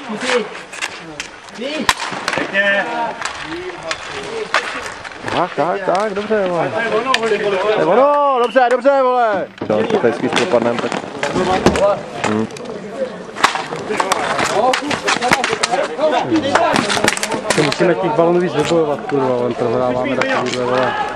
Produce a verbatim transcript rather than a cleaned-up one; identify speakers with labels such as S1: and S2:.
S1: Tak, tak, tak, dobře, vole. To je ono, dobře, dobře, vole. Jo, to tady spíš propadnem, tak... Hmm. Musíme těch balonů víc vybojovat, kurva, on prohráváme takovýhle, vole.